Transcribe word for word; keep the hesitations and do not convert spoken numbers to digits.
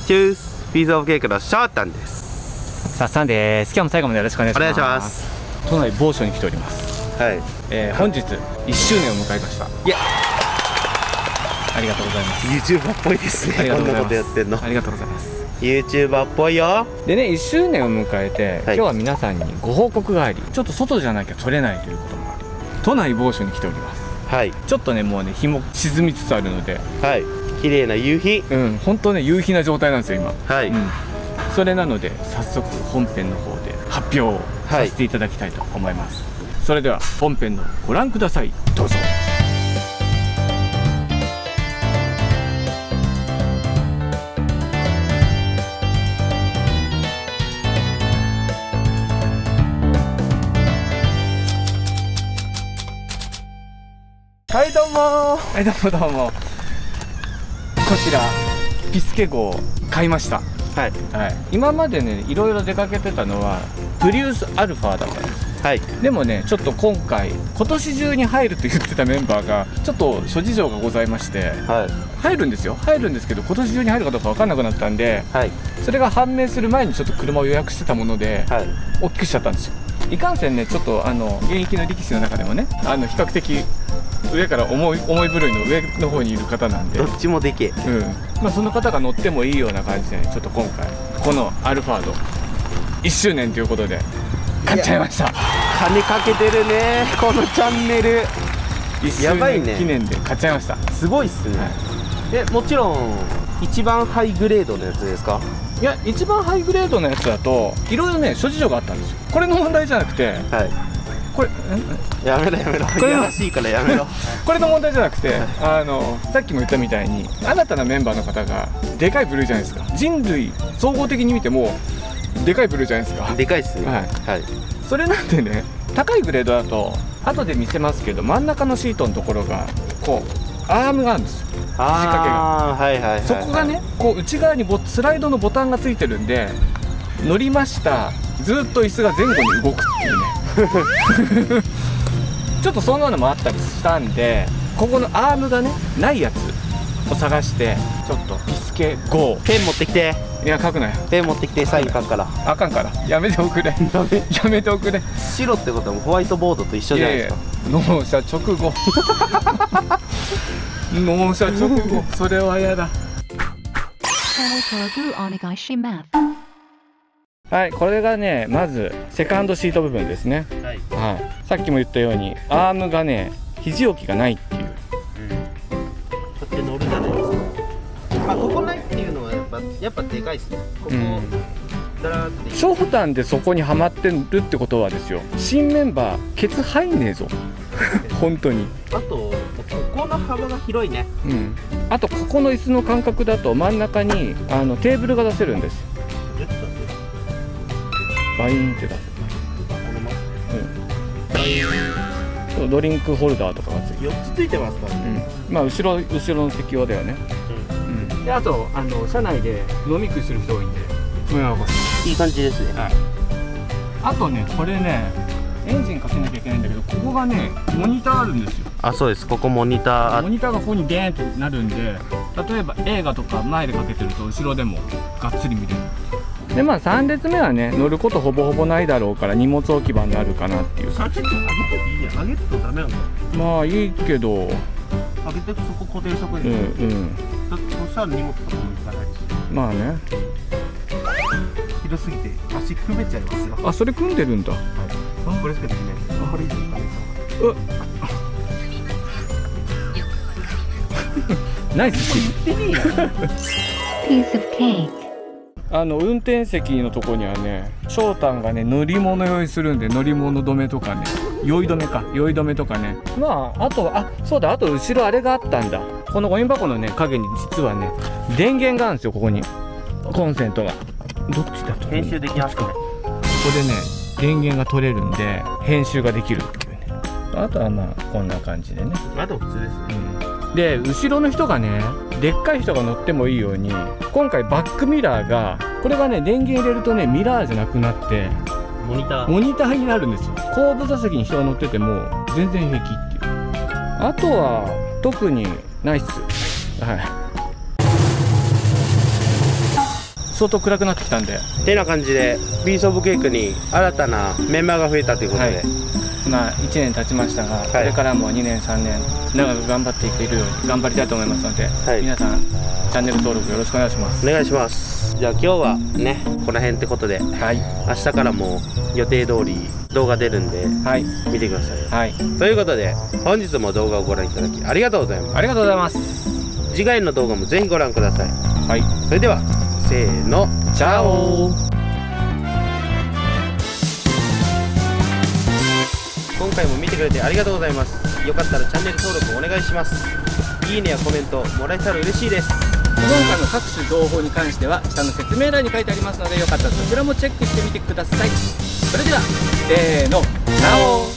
チュースピースオブケークのショータンです。 さっさんです。今日も最後までよろしくお願いします。 お願いします。 都内某所に来ております。 はい、 えー、本日いっしゅうねんを迎えました。いや、ありがとうございます。 ユーチューバー っぽいですね。こんなことやってんの。 ありがとうございます。 ユーチューバー っぽいよ。 でね、いっしゅうねんを迎えて、 はい、 今日は皆さんにご報告があり、ちょっと外じゃなきゃ撮れないということもあり、都内某所に来ております。はい、ちょっとね、もうね、日も沈みつつあるので、はい、 綺麗な夕日、 うん、本当ね、夕日な状態なんですよ今。はい、うん、それなので早速本編の方で発表をさせていただきたいと思います。はい、それでは本編のご覧ください。どうぞ。はいどうもー、はいどうもどうも。こちらピスケ号買いました。はい、はい、今までねいろいろ出かけてたのはプリウスアルファだったんです。はい、でもねちょっと今回今年中に入ると言ってたメンバーがちょっと諸事情がございまして、はい、入るんですよ。入るんですけど今年中に入るかどうか分かんなくなったんで、はい、それが判明する前にちょっと車を予約してたもので、はい、大きくしちゃったんですよ。いかんせんねちょっとあの現役の力士の中でもねあの比較的上から重い重い部類の上の方にいる方なんで、 どっちもでけえ、 うん、まあその方が乗ってもいいような感じで、ね、ちょっと今回このアルファードいっしゅうねんということで買っちゃいました。 金かけてるねこのチャンネル。 いっしゅうねん記念で買っちゃいました。 すごいっすね。はい、えもちろん一番ハイグレードのやつですか？ いや、一番ハイグレードのやつだといろいろね諸事情があったんですよ。これの問題じゃなくて、はい、これやめろやめろ、これらしいからやめろこれの問題じゃなくて、あのさっきも言ったみたいに新たなメンバーの方がでかい部類じゃないですか。人類総合的に見てもでかい部類じゃないですか。 でかいっすね。はい、はい、 それなんでね、高いグレードだと後で見せますけど真ん中のシートのところがこうアームがあるんですよ。仕掛けが、はいはいはい、そこがねこう内側にボスライドのボタンがついてるんで、乗りましたずっと椅子が前後に動くっていうねちょっとそんなのもあったりしたんで、ここのアームがねないやつを探してちょっとピスケゴー。 ペン持ってきて。 いや書くなよ。 ペン持ってきて、サイン書くから。 あかんからやめておくれやめておくれ。 白ってことはもうホワイトボードと一緒じゃないですか。 納車直後納車直後それは嫌だ。はい、これがねまずセカンドシート部分ですね。はい、はい、さっきも言ったようにアームがね肘置きがないっていう、うん、こうやって乗るじゃないですか。あ、ここないっていうのはやっぱやっぱでかいっすね。ここ、うん、だらーってショータンでそこにはまってるってことはですよ、新メンバーケツ入んねえぞ本当に。 あとここの幅が広いね。 うん、あとここの椅子の感覚だと真ん中にあのテーブルが出せるんです。バインって出せる。うん、ドリンクホルダーとかがついてよっつついてますからね。 うん、まあ後ろ後ろの席用だよね。うん、うん、であとあの車内で飲み食いする人多いんで、 いい感じですね。はい、 あとねこれねエンジンかけなきゃいけないんだけど、ここがねモニターあるんですよ。 あ、そうです。ここモニター。 モニターがここにデーンってなるんで、例えば映画とか前でかけてると後ろでもがっつり見れる。でまあさん列目はね乗ることほぼほぼないだろうから荷物置き場になるかなっていう。 さっき上げていいや。上げるとダメなんだ。 まあいいけど上げてそこ固定しとくんで。うんうん。そしたら荷物とかもいかないし。まあね。広すぎて足組めちゃいますよ。 あ、それ組んでるんだ。はい。 これしかできないです。これいいですかね。 うナイス。 言ってねえよ。 Piece of cake。 あの運転席のとこにはねショータンがね乗り物用意するんで、乗り物止めとかね酔い止めか酔い止めとかね。まああとあそうだあと後ろあれがあったんだ。このゴミ箱のね影に実はね電源があるんですよ。ここにコンセントがどっちだと編集できますかね。 ここでね電源が取れるんで編集ができるっていうね。あとはまあこんな感じでね。 あと普通ですね。 うん、で後ろの人がねでっかい人が乗ってもいいように今回バックミラーがこれがね電源入れるとねミラーじゃなくなってモニターモニターになるんですよ。後部座席に人が乗ってても全然平気っていう。あとは特にないっす。はい。 相当暗くなってきたんで、 てな感じでピースオブケークに新たなメンバーが増えたということで、はい、 まあいちねん経ちましたが、はい、これからもにねんさんねん長く頑張っていけるように頑張りたいと思いますので、はい、皆さんチャンネル登録よろしくお願いします。 お願いします。じゃあ今日はねこの辺ってことで、はい、明日からも予定通り動画出るんで、はい、見てください。はい、ということで本日も動画をご覧いただきありがとうございます。 ありがとうございます。 次回の動画もぜひご覧ください。はい、それではせーの、 チャオ。 今回も見てくれてありがとうございます。よかったらチャンネル登録お願いします。いいねやコメントもらえたら嬉しいです。 今回の各種情報に関しては下の説明欄に書いてありますので、よかったらそちらもチェックしてみてください。それではせーの、チャオ。